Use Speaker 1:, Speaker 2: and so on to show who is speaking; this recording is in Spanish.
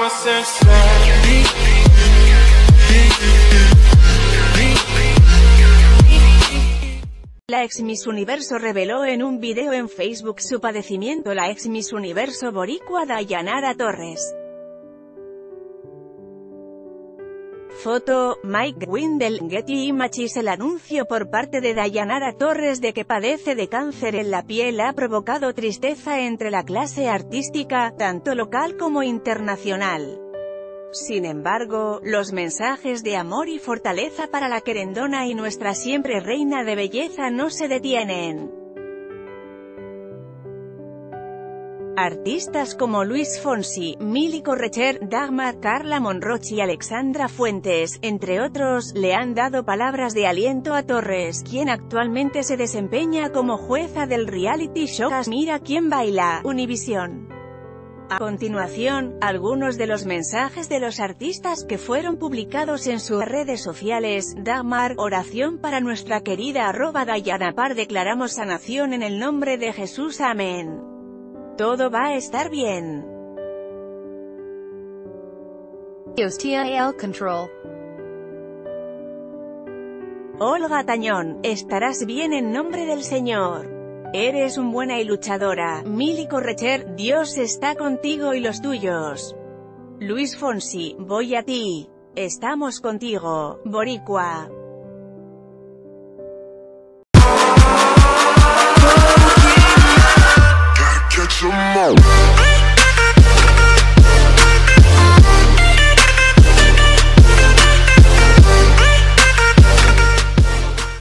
Speaker 1: La ex Miss Universo reveló en un video en Facebook su padecimiento. La ex Miss Universo boricua Dayanara Torres. Foto, Mike Windel, Getty Images. El anuncio por parte de Dayanara Torres de que padece de cáncer en la piel ha provocado tristeza entre la clase artística, tanto local como internacional. Sin embargo, los mensajes de amor y fortaleza para la querendona y nuestra siempre reina de belleza no se detienen. Artistas como Luis Fonsi, Mili Correcher, Dagmar, Carla Monroch y Alexandra Fuentes, entre otros, le han dado palabras de aliento a Torres, quien actualmente se desempeña como jueza del reality show Mira quién baila, Univisión. A continuación, algunos de los mensajes de los artistas que fueron publicados en sus redes sociales. Dagmar, oración para nuestra querida @DayanaPar. Declaramos sanación en el nombre de Jesús, amén. Todo va a estar bien.
Speaker 2: TIL Control.
Speaker 1: Olga Tañón, estarás bien en nombre del Señor. Eres un buena y luchadora. Mili Correcher, Dios está contigo y los tuyos. Luis Fonsi, voy a ti. Estamos contigo, boricua.